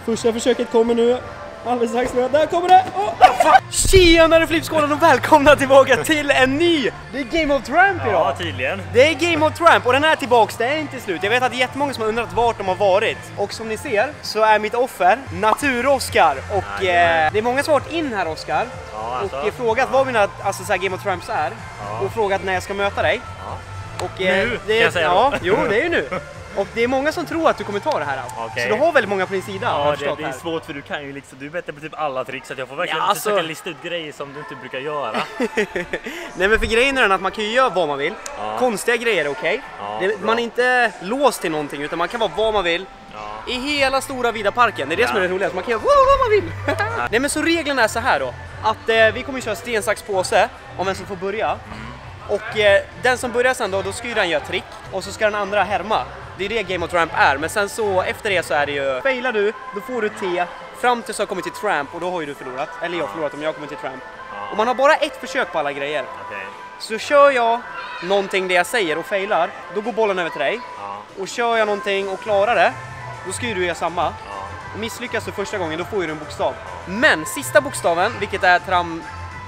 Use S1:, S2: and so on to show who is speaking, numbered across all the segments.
S1: Första försöket kommer nu. Alldeles strax nu. Där kommer det! Tjenare Flipskålen och välkomna tillbaka till en ny! Det är Game of Tramp idag!
S2: Ja, tydligen.
S1: Det är Game of Tramp och den är tillbaks, det är inte slut. Jag vet att det är jättemånga som har undrat vart de har varit. Och som ni ser så är mitt offer Natur-Oskar. Och det är många som har varit in här, Oskar.
S2: Ja, alltså.
S1: Och frågat vad mina Game of Tramps är. Och frågat när jag ska möta dig.
S2: Ja.
S1: Och
S2: nu
S1: det,
S2: kan jag säga
S1: ja,
S2: då.
S1: jo, det är ju nu. Och det är många som tror att du kommer ta det här.
S2: Okay.
S1: Så du har väldigt många på din sida.
S2: Ja, det är svårt för du kan ju liksom, du är bättre på typ alla tricks så att jag får verkligen försöka lista ut grejer som du inte brukar göra.
S1: Nej, men för grejen är den att man kan ju göra vad man vill.
S2: Ja.
S1: Konstiga grejer är okej.
S2: Ja,
S1: man är inte låst till någonting utan man kan vara vad man vill.
S2: Ja.
S1: I hela stora vida parken. Det är det som är det roliga. Man kan göra vad man vill. Nej, men så reglerna är så här då. Att vi kommer köra sten, sax, påse om vem som får börja. Och den som börjar sen då ska ju den göra trick. Och så ska den andra härma. Det är det Game of Tramp är. Men sen så efter det så är det ju, failar du, då får du T fram tills jag kommer till Tramp. Och då har ju du förlorat. Eller jag har förlorat om jag kommer till Tramp. Och man har bara ett försök på alla grejer.
S2: Okay.
S1: Så kör jag någonting det jag säger och failar, då går bollen över till dig. Och kör jag någonting och klarar det, då ska ju du göra samma. Och misslyckas du första gången, då får ju du en bokstav. Men sista bokstaven, vilket är tram...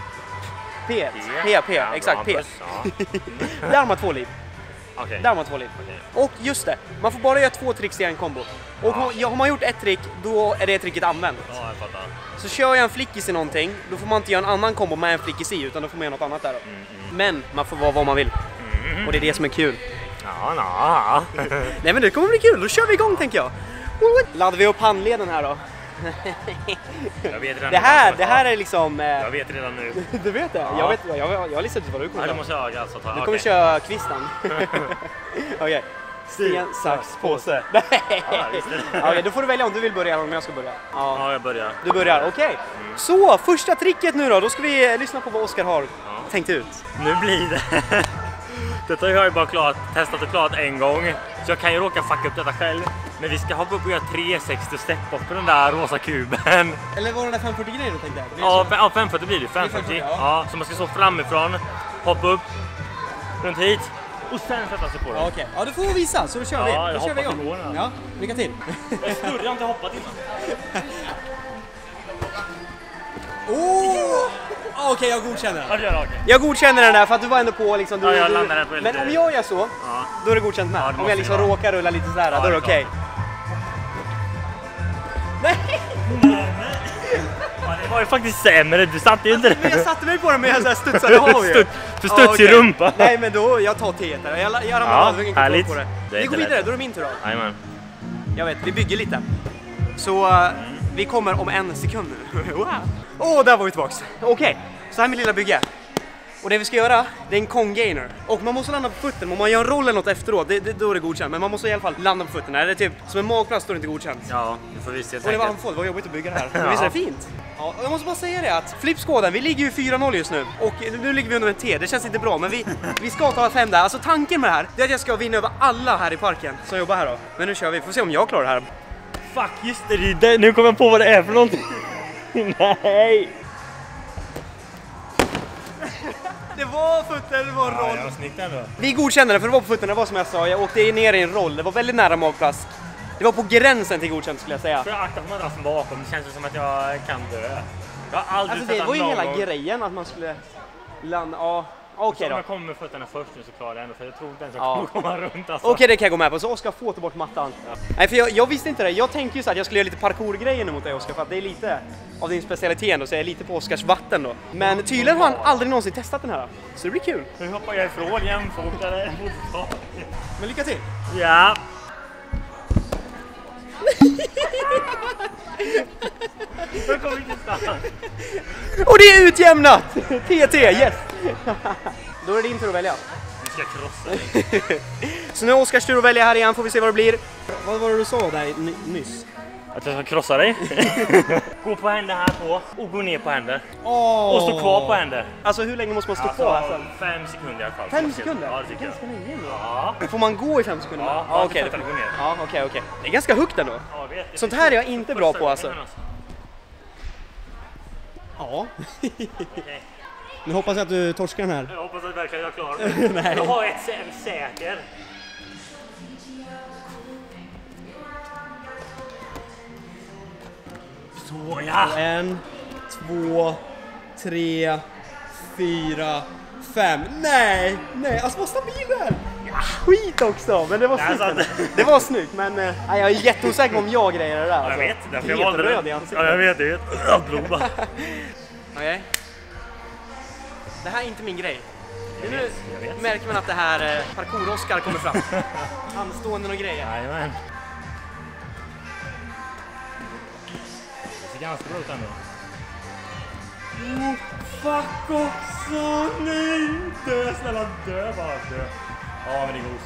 S1: P, exakt, P. Där har man 2 liv.
S2: Okay.
S1: Där har man 2 liv. Okay. Och just det, man får bara göra 2 tricks i en kombo. Och har man gjort ett trick, då är det tricket använt.
S2: Ja, jag fattar. Så
S1: kör jag en flickis i någonting, då får man inte göra en annan kombo med en flickis i, utan då får man göra något annat där då. Men man får vara vad man vill. Och det är det som är kul.
S2: Ja.
S1: Nej, men det kommer bli kul, då kör vi igång tänker jag. Laddar vi upp handleden här då.
S2: Jag vet redan
S1: det här är liksom...
S2: Jag vet redan nu.
S1: Du vet det?
S2: Ja.
S1: Jag har listat ut vad du kommer
S2: köra. Du måste jag alltså ta.
S1: Du kommer köra kvisten. Okej. Sten, sax, påse. Okej, då får du välja om du vill börja eller om jag ska börja.
S2: Ja, jag börjar.
S1: Du börjar, okej. Så, första tricket nu då. Då ska vi lyssna på vad Oskar har tänkt ut.
S2: Nu blir det... Detta har jag ju bara testat och klarat en gång. Så jag kan ju råka fucka upp detta själv. Men vi ska hoppa upp och göra 360 step upp på den där rosa kuben.
S1: Eller var det där 540 grejer du tänkte?
S2: Ja, 540 blir det. 540. Ja, så man ska stå framifrån, hoppa upp, runt hit och sen sätta sig på den.
S1: Okej, ja, du får visa så då kör vi.
S2: Ja,
S1: då kör vi igång.
S2: igång.
S1: Ja, lycka till.
S2: Jag har inte hoppat innan.
S1: Okej, jag godkänner den.
S2: Ja,
S1: jag godkänner den där för att du var ändå på liksom...
S2: jag landade på
S1: men om jag gör så, då är det godkänt med. Om jag liksom råkar rulla lite sådär, då är det okej. Nej!
S2: Det var ju faktiskt sämre, du satte ju inte det.
S1: Men jag satte mig på den men jag studsade av ju.
S2: För studs i rumpa.
S1: Nej, men då, jag tar T där. Jag ramlar ingen kontroll på det. Vi går vidare, då är det min tur då.
S2: Jajamän.
S1: Jag vet, vi bygger lite. Så vi kommer om 1 sekund nu. Där var vi tillbaks. Okej, så här med lilla bygge. Och det vi ska göra, det är en Kong-gainer. Och man måste landa på fötterna, om man gör en roll eller något efteråt, då är det godkänt. Men man måste i alla fall landa på fötterna. Det är typ som en magplats står det inte godkänt.
S2: Ja, du får visa helt
S1: enkelt. Och det var handfull, det var jobbigt att bygga det här. Men visst är det fint? Ja, och jag måste bara säga det att Flipskåden, vi ligger ju 4-0 just nu. Och nu ligger vi under en T, det känns inte bra. Men vi ska ta 5 där. Alltså tanken med det här, det är att jag ska vinna över alla här i parken som jobbar här då. Men nu kör vi, får se om jag klarar det här.
S2: Fuck, just det, nu kommer jag på vad det är för någonting. Nej!
S1: Det var fötter, det var roll.
S2: Ja, jag snyggt ändå.
S1: Vi godkände det för det var på fötterna, det var som jag sa. Jag åkte ner i en roll, det var väldigt nära magplats. Det var på gränsen till godkänt skulle jag säga.
S2: För jag aktar på madrassen bakom, det känns som att jag kan dö. Jag har aldrig
S1: alltså det var ju hela grejen att man skulle landa, okej då.
S2: Om jag kommer med fötterna först nu så klarar jag ändå, för jag tror inte ens jag kommer komma runt alltså.
S1: Okej, det kan jag gå med på, så Oskar får ta bort mattan. Nej, för jag visste inte det, jag tänkte ju så att jag skulle göra lite parkourgrejer mot dig Oskar, för att det är lite av din specialitet ändå, så jag är lite på Oskars vatten då. Men tydligen har han aldrig någonsin testat den här, så det blir kul.
S2: Nu hoppar jag ifrån jämfotade.
S1: Men lycka till!
S2: Ja!
S1: Och det är utjämnat! TT, yes! Då är det din tur att välja.
S2: Du ska krossa dig.
S1: Så nu är Oskars tur att välja här igen, får vi se vad det blir. Vad var det du sa där nyss?
S2: Att jag ska krossa dig. Gå på händer här på och gå ner på händer. Och stå kvar på händer.
S1: Alltså hur länge måste man stå kvar här sen?
S2: 5 sekunder i alla fall.
S1: 5 sekunder?
S2: Ja, det tycker jag.
S1: Ganska länge ändå.
S2: Ja.
S1: Får man gå i 5 sekunder?
S2: Ja,
S1: okej.
S2: Det går ner.
S1: Ja, okej. Det är ganska högt ändå.
S2: Ja, jag vet.
S1: Sånt här är jag inte bra på alltså. Ja.
S2: Okay.
S1: Nu hoppas jag att du torskar den här.
S2: Jag hoppas att verkligen jag klarar det. Jag har ett säker. Så ja!
S1: 1, 2, 3, 4, 5. Nej, alltså vad stabil det är. Skit också, men det var snyggt. Det var snyggt, men nej, jag är jätteosäker på om jag grejer det där. Alltså.
S2: Jag vet inte,
S1: jag valde röd i ansiktet.
S2: Ja, jag vet det. Blod.
S1: Okej. Det här är inte min grej. Nu märker man att det här parkour-Oscar kommer fram. Handståenden och grejer.
S2: Jajamän. Det ser ganska bra ut ändå. Fuck också! Nej! Dö, snälla dö bara. Dö. Ja, men det går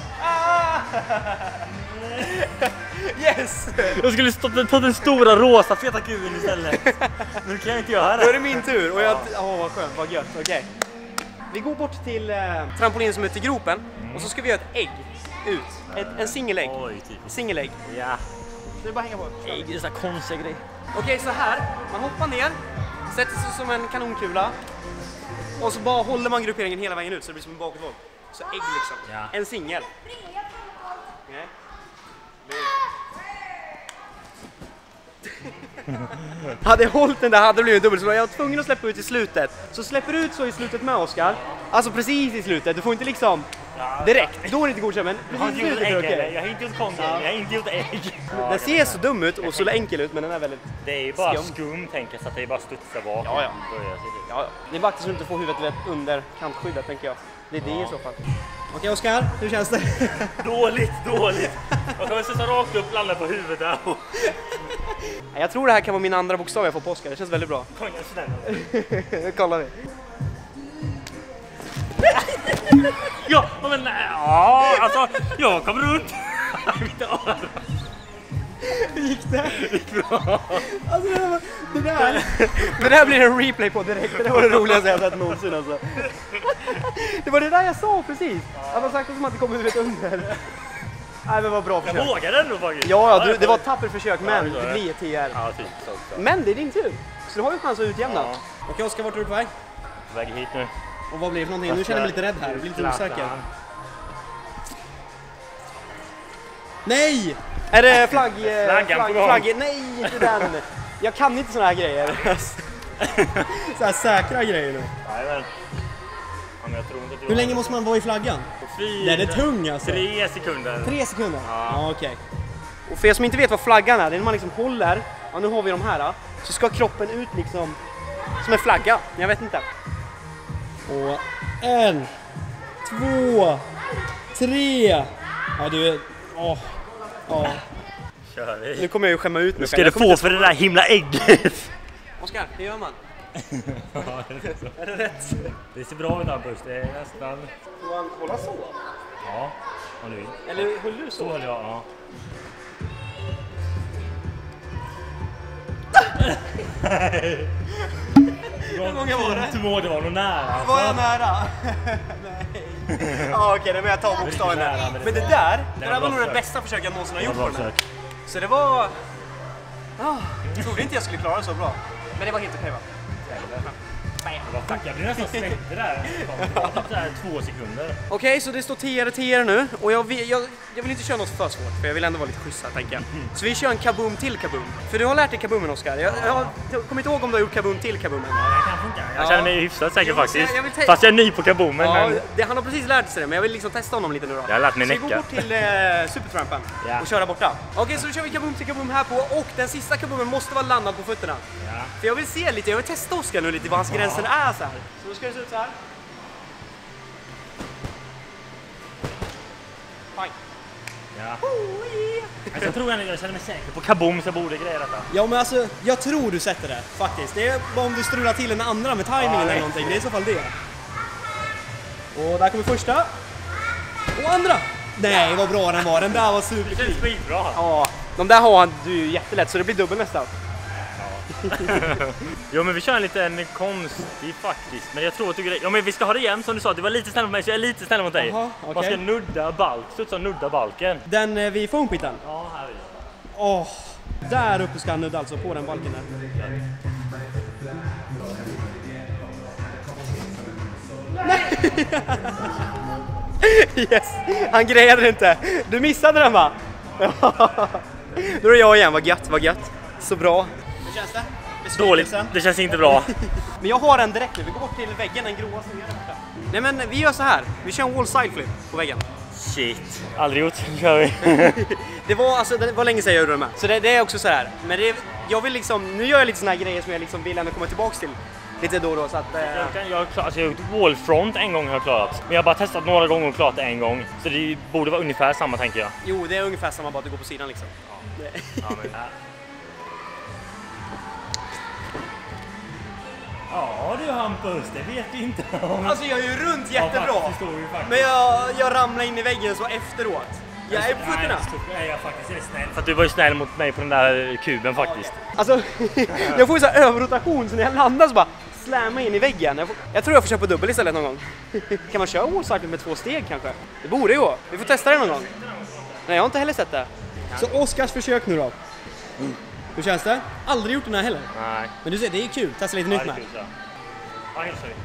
S2: oslämt.
S1: Yes!
S2: Jag skulle ta den stora rosa feta kuben istället. Nu kan jag inte göra det.
S1: Då är det min tur och jag... vad skönt, vad gött. Okej. Vi går bort till trampolinen som är ute i gropen och så ska vi göra ett ägg ut. En singelägg.
S2: Oj, typiskt.
S1: Singelägg.
S2: Ja.
S1: Det är bara hänga på.
S2: Ägg, det är så konstig grej.
S1: Okej, så här. Man hoppar ner, sätter sig som en kanonkula och så bara håller man grupperingen hela vägen ut så det blir som en bakåtvolt. Så ägg liksom.
S2: Ja.
S1: En singel. Okay. Hade jag hållit den där hade det blivit dubbelslag. Jag var tvungen att släppa ut i slutet. Så släpper du ut så i slutet med Oskar. Alltså precis i slutet. Du får inte liksom direkt. Då är det inte godkänt, men
S2: jag har inte gjort ägg heller. Jag har inte gjort kongen. Jag har inte gjort ägg.
S1: Den ser så dum ut och så enkel ut, men den är väldigt
S2: det är ju bara skum tänker jag, så att det är bara studsa bak.
S1: Ja. Det är bara att du inte får huvudet under kantskyddet, tänker jag. Det är det i så fall. Okej, Oskar, hur känns det?
S2: Dåligt. Jag kommer sätta rakt upp, landa på huvudet där.
S1: Jag tror det här kan vara min andra bokstav jag får på Oskar. Det känns väldigt bra.
S2: Kom igen, snälla.
S1: Nu kollar vi.
S2: Ja, men nej. Ja, alltså, jag kommer runt.
S1: Hur gick det? Det gick bra. Alltså det där blir en replay på direkt. Det var det roligaste jag sett någonsin alltså. Det var det där jag sa precis. Jag var sagt som att det kommer huvudet under. Nej, men vad bra försök.
S2: Jag vågade ändå faktiskt.
S1: Ja, det var ett tappert försök, men det blir ett TR.
S2: Ja, typ så också.
S1: Men det är din tur. Så du har ju chans att utjämna.
S2: Ja.
S1: Okej, Oskar, vart är du på väg?
S2: På väg hit nu.
S1: Och vad blir det för någonting? Nu känner jag mig lite rädd här. Jag blir lite osäker. Nej! Är det flagg? Nej, inte den. Jag kan inte såna här grejer. Så här säkra grejer nu.
S2: Nej, men jag tror inte att
S1: hur länge måste man vara i flaggan? Den är tung alltså.
S2: 3 sekunder.
S1: 3 sekunder?
S2: Ja,
S1: okej. Och för er som inte vet vad flaggan är, det är när man liksom håller, ja nu har vi de här, så ska kroppen ut liksom som en flagga. Jag vet inte. Och 1, 2, 3. Ja du är...
S2: Kör vi.
S1: Nu kommer jag ju skämma ut mig.
S2: Nu ska du få för det där himla ägget.
S1: Oskar, hur gör man?
S2: Ja, är det rätt? Det ser bra ut, Hampus. Det är nästan...
S1: Får man hålla så?
S2: Ja, om du vill.
S1: Eller håller du så?
S2: Så håller jag, ja.
S1: Hur många var det?
S2: Det var nog nära. Alltså.
S1: Var jag nära? Nej. Ja, okej, men jag tar bokstaven där. Men det där var nog det bästa försöket jag någonsin har gjort på den här. Så det var... jag trodde inte jag skulle klara det så bra. Men det var helt okej, va?
S2: Jag blir nästan svettig där. Det är 2 sekunder.
S1: Okej, så det står TR nu. Och jag vill inte köra något för svårt, för jag vill ändå vara lite schysst här, tänker jag. Så vi kör en kaboom till kaboom. För du har lärt dig kaboomen, Oskar. Jag kommer inte ihåg om du har gjort kaboom till kaboomen.
S2: Ja, det kan funka. Jag känner mig hyfsat säker faktiskt.
S1: Fast
S2: jag är ny på kaboomen.
S1: Ja,
S2: men...
S1: han har precis lärt sig det, men jag vill liksom testa honom lite nu då.
S2: Jag har lärt mig
S1: så vi går bort till Supertrampen och köra borta. Okej, så då kör vi kaboom till kaboom här på. Och den sista kaboomen måste vara landad på fötterna.
S2: Ja.
S1: För jag vill se lite, jag vill testa Oskar nu lite vad hans gränser är så här. Så då ska det se ut så här. Fine.
S2: Ja. Alltså, jag tror jag känner mig säker på kaboom, så borde grejer detta.
S1: Ja, men alltså, jag tror du sätter det faktiskt. Det är bara om du strular till en andra med timingen eller någonting. Det är i så fall det. Och där kommer första. Och andra. Nej, vad bra den var. Den där var superfin.
S2: Det känns skitbra.
S1: Ja, de där har du ju jättelätt, så det blir dubbel nästan.
S2: Jo, men vi kör en liten konstig faktiskt. Men jag tror att du... Ja, men vi ska ha det igen som du sa. Du var lite snäll mot mig, så jag är lite snäll mot dig.
S1: Aha, okay.
S2: Man ska nudda balken.
S1: Den vid foampiten?
S2: Ja, här är
S1: där uppe ska han nudda alltså på den balken där. Nej! Yes! Han grejade det inte. Du missade den, va? Då är det jag igen. Vad gött. Så bra. Nu känns det?
S2: Dåligt, det känns inte bra.
S1: Men jag har en direkt nu, vi går bort till väggen, den gråa som är där borta. Nej men vi gör så här, vi kör en wall side flip på väggen.
S2: Shit, aldrig gjort, nu kör vi.
S1: det var länge sedan jag gjorde det med. Så det är också så här. Men jag vill liksom, nu gör jag lite såna här grejer som jag liksom vill ändå komma tillbaks till. Lite då och då så att...
S2: Jag har gjort wallfront en gång har jag klarat. Men jag har bara testat några gånger och klarat det en gång. Så det borde vara ungefär samma tänker jag.
S1: Jo, det är ungefär samma, bara att du går på sidan liksom.
S2: Ja. Ja, men... Ja du Hampus, det vet du inte om.
S1: Alltså jag är ju runt jättebra.
S2: Ja,
S1: men jag ramlar in i väggen så efteråt. Jag är på fötterna.
S2: Nej, jag faktiskt är snäll. För att du var ju snäll mot mig på den där kuben faktiskt.
S1: Alltså, jag får ju så här överrotation så när jag landar så bara slämmer in i väggen. Jag tror jag får köra på dubbel istället någon gång. Kan man köra wallcycling med 2 steg kanske? Det borde ju gå. Vi får testa det någon gång. Nej, jag har inte heller sett det. Så Oskars försök nu då. Hur känns det? Aldrig gjort den här heller.
S2: Nej.
S1: Men du ser, det är kul. Testa lite nytt med.
S2: Ja, helt sorry.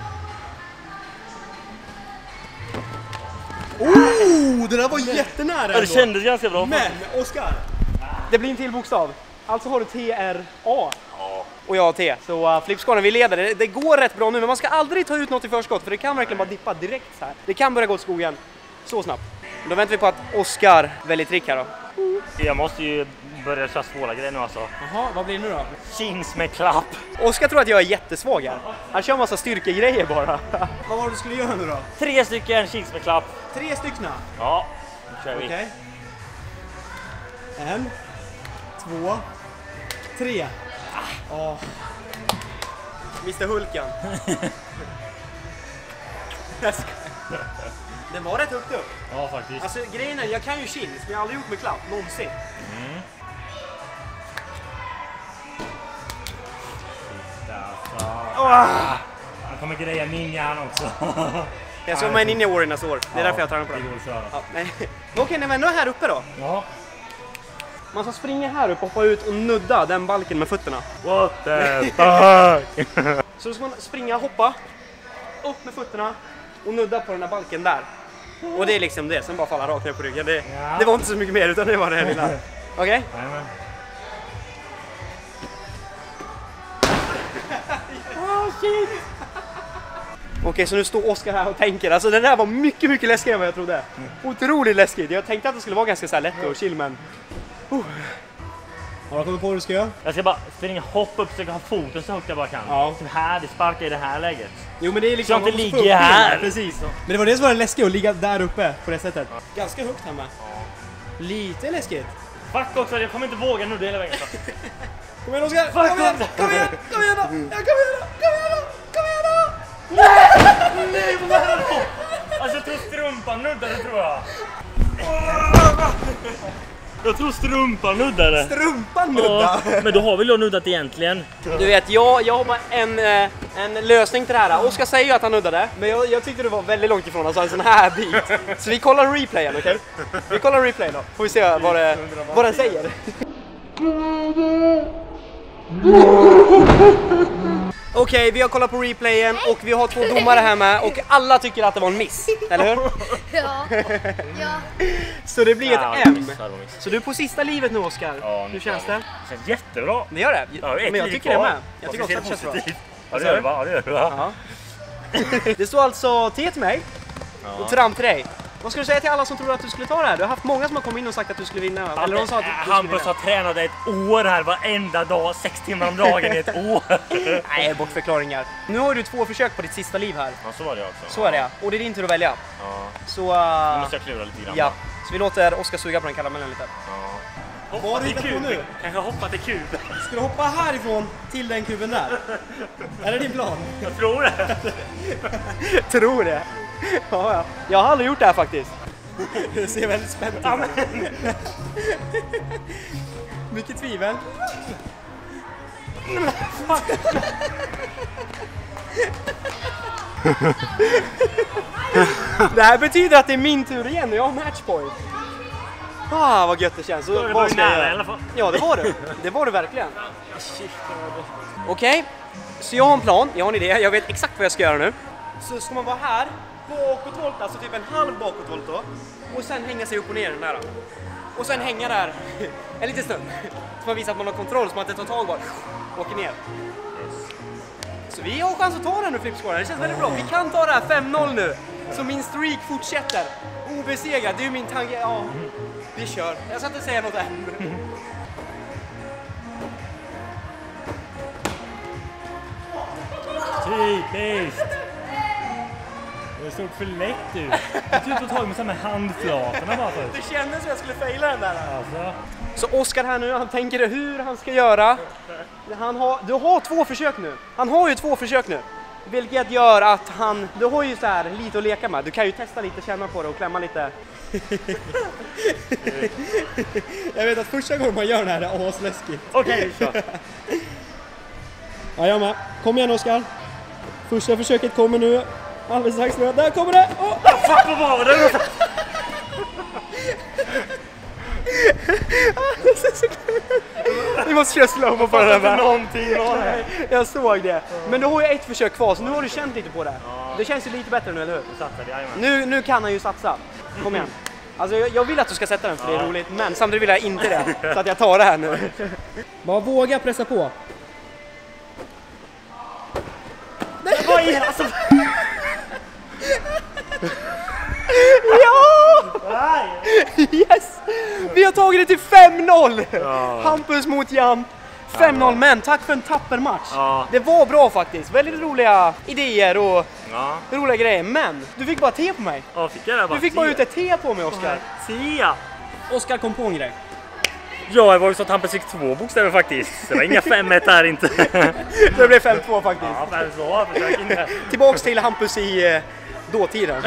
S1: Det där var jättenära ändå.
S2: Det kändes ganska bra.
S1: Men, Oskar. Det blir en till bokstav. Alltså har du TRA. Och jag har T. Så flipscornen, vi leder. Det går rätt bra nu, men man ska aldrig ta ut något i förskott. För det kan verkligen bara dippa direkt så här. Det kan börja gå åt skogen så snabbt. Då väntar vi på att Oskar väljer trick här då.
S2: Jag måste ju börja köra svåra grejer nu alltså.
S1: Jaha, vad blir det nu då?
S2: Chins med klapp.
S1: Oskar tror att jag är jättesvag här. Han kör en massa styrkegrejer bara. Vad var det du skulle göra nu då?
S2: 3 stycken chins med klapp.
S1: 3 stycken?
S2: Ja, nu kör vi.
S1: Okej. 1, 2, 3. Mr. Hulkan. Den var rätt högt upp.
S2: Ja, faktiskt.
S1: Alltså grejen är, jag kan ju chins, men jag har aldrig gjort med klapp, någonsin.
S2: Han kommer greja ninjan också.
S1: Jag såg mig ninja war nästa år. Det är därför jag tränar på det. Ja, nej. Okej, men ändå här uppe då.
S2: Ja.
S1: Man ska springa här upp och hoppa ut och nudda den balken med fötterna.
S2: What the fuck?
S1: Så ska man springa och hoppa upp med fötterna och nudda på den här balken där. Och det är liksom det, sen bara falla rakt ner på ryggen. Det var inte så mycket mer utan det var det här lilla. Okej? Okej, så nu står Oskar här och tänker. Alltså det där var mycket, mycket läskigare än vad jag trodde. Otroligt läskigt. Jag tänkte att det skulle vara ganska så här lätt och chill, men... Har du kommit på vad du ska göra?
S2: Jag ska bara springa, hoppa upp, försöka ha foten så högt jag bara kan.
S1: Ja.
S2: Så här, det sparkar i det här läget.
S1: Jo, men det är liksom...
S2: Så inte ligger här.
S1: Precis. Men det var det som var läskigt, att ligga där uppe på det sättet. Ganska högt här med. Lite läskigt.
S2: Fuck också, jag kommer inte våga nu hela vägen.
S1: Kom igen Oskar! Kom igen! Kom igen! Kom igen då! Ja, kom igen då! Kom igen då! Kom igen då!
S2: Nej, vad är det? Alltså jag tror strumpan nuddade, tror jag. Jag tror strumpan nuddade.
S1: Strumpan nuddade?
S2: Ja, men då har väl jag nuddat egentligen.
S1: Du vet, jag har bara en lösning till det här. Oskar säger ju att han nuddade, men jag tyckte det var väldigt långt ifrån, alltså en sån här bit. Så vi kollar replayen, okej? Vi kollar replayen då. Får vi se vad den säger. Okej, vi har kollat på replayen och vi har 2 domare här med och alla tycker att det var en miss, eller hur?
S3: Ja.
S1: Så det blir ett M. Så du är på sista livet nu, Oskar.
S2: Ja,
S1: hur känns det?
S2: Det känns jättebra.
S1: Det gör det?
S2: Ja,
S1: men jag tycker det med. Jag tycker också att det känns bra.
S2: Ja, det gör det, va? Ja, det gör det, va?
S1: Ja. Det står alltså T till mig och Tram till dig. Vad ska du säga till alla som tror att du skulle ta det här? Du har haft många som har kommit in och sagt att du skulle vinna. Eller de sa att du
S2: Hampus har tränat ett år här varenda dag, 6 timmar om dagen i ett år.
S1: Nej, bortförklaringar. Nu har du 2 försök på ditt sista liv här.
S2: Ja, så var det också.
S1: Så är det, och det är din tur att välja.
S2: Ja.
S1: Så...
S2: Nu måste jag klura lite grann.
S1: Ja, så vi låter Oskar suga på den karamellen lite.
S2: Ja.
S1: Vad har du hittat på nu?
S2: Kanske hoppa till kub.
S1: Ska du hoppa härifrån till den kuben där? Är det din plan?
S2: Jag tror det.
S1: Tror det? Ja. Jag har aldrig gjort det här faktiskt. Det ser väldigt spännande ut. Mycket tvivel. Det här betyder att det är min tur igen och jag har matchpoint. Vad gött det känns. Så vad ska jag göra?
S2: I alla fall.
S1: Ja, det var det. Det var det verkligen. Okej, så jag har en plan, jag har en idé, jag vet exakt vad jag ska göra nu. Så ska man vara här, bakåtvolt, alltså typ en halv bakåtvolt då. Och sen hänga sig upp och ner den där. Och sen hänga där en liten stund. Så man visar att man har kontroll, så man inte tar tag bara åker ner. Så vi har chans att ta den nu, Flipscoren. Det känns väldigt bra. Vi kan ta det här 5-0 nu. Så min streak fortsätter. Obesegrad, det är ju min tanke. Ja, vi kör. Jag ska inte säga något än.
S2: Typiskt! Det såg för lätt ut. Jag tyckte att ta med samma handflatorna bara först.
S1: Det kändes som jag skulle faila den där.
S2: Alltså.
S1: Så Oskar här nu, han tänker hur han ska göra. Du har 2 försök nu. Han har ju 2 försök nu. Vilket gör att du har ju så här lite att leka med. Du kan ju testa lite, känna på det och klämma lite. Jag vet att första gången man gör det här är asläskigt.
S2: Okej, så.
S1: Ja, jag med. Kom igen, Oskar. Första försöket kommer nu. Alldeles strax nu. Där kommer det! Oh!
S2: Fuck, vad var det?
S1: Vi måste köra slowmo på den här.
S2: Någonting.
S1: Jag såg det. Men du har ju 1 försök kvar, så nu har du känt lite på det. Det känns ju lite bättre nu, eller hur? Nu kan han ju satsa. Kom igen. Alltså jag vill att du ska sätta den för det är roligt, men samtidigt vill jag inte det. Så att jag tar det här nu. Bara våga pressa på.
S2: Vad är det? Alltså...
S1: Ja! Yes! Vi har tagit det till 5-0! Hampus mot Jan. 5-0, men tack för en tapper match. Det var bra faktiskt. Väldigt roliga idéer och roliga grejer. Men du fick bara te på mig.
S2: Ja, fick jag det bara?
S1: Du fick bara ut ett te på mig, Oskar.
S2: Te!
S1: Oskar kom på en grej.
S2: Ja, det var ju så att Hampus fick 2 bokstäver faktiskt. Det var inga 5-1 här inte.
S1: Det blev 5-2 faktiskt.
S2: Ja, 5-2. Försök inte.
S1: Tillbaks till Hampus i dåtiden.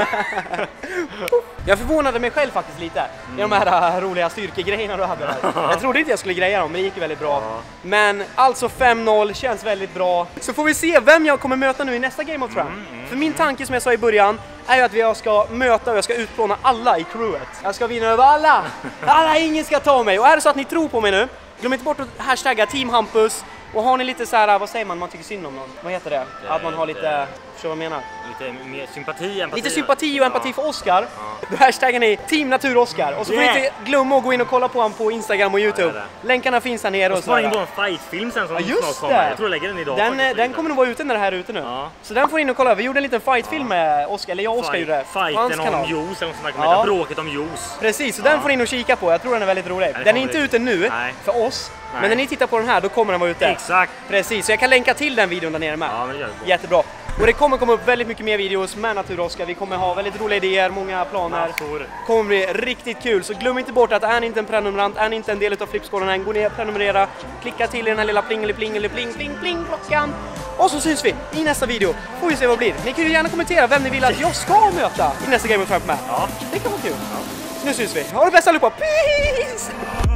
S1: Jag förvånade mig själv faktiskt lite i de här roliga styrkegrejerna du hade där. Jag trodde inte jag skulle greja dem, men det gick ju väldigt bra. Men alltså 5-0 känns väldigt bra. Så får vi se vem jag kommer möta nu i nästa Game of Thrones. För min tanke, som jag sa i början, är ju att jag ska möta och jag ska utplåna alla i crewet. Jag ska vinna över alla. Ingen ska ta mig. Och är det så att ni tror på mig nu, glöm inte bort att hashtagga Team Hampus. Och har ni lite så här, vad säger man tycker synd om någon? Vad heter det? Att man har lite, förstår vad jag menar?
S2: Lite mer sympati, empati.
S1: Lite sympati och empati för Oskar. Då hashtaggar ni Team Natur Oskar. Och så får ni inte glömma att gå in och kolla på honom på Instagram och YouTube. Länkarna finns här nere.
S2: Och så var det en fightfilm sen som
S1: just
S2: snart kommer. Jag tror jag lägger den idag.
S1: Den kommer nog vara ute när det här är ute nu. Så den får ni in och kolla. Vi gjorde en liten fightfilm med Oskar, eller jag och Oskar gjorde det.
S2: Fighten om juice, eller något sånt. Bråket om juice.
S1: Precis, så den får ni in och kika på. Jag tror den är väldigt rolig. Den är inte ute nu för oss. Men när ni tittar på den här, då kommer den vara ute.
S2: Exakt.
S1: Precis, så jag kan länka till den videon där nere med.
S2: Ja, men det gör det.
S1: Jättebra. Och det kommer komma upp väldigt mycket mer videos med Natur Oskar. Vi kommer ha väldigt roliga idéer, många planer. Det kommer bli riktigt kul. Så glöm inte bort att är ni inte en prenumerant, är ni inte en del av Flipscoren än, gå ner och prenumerera. Klicka till i den här lilla pling-klockan. Och så syns vi i nästa video. Får vi se vad det blir. Ni kan ju gärna kommentera vem ni vill att jag ska möta i nästa Game of Thrones med.
S2: Ja.
S1: Det kan vara kul. Nu syns vi. Ha det bäst allihopa. Peace!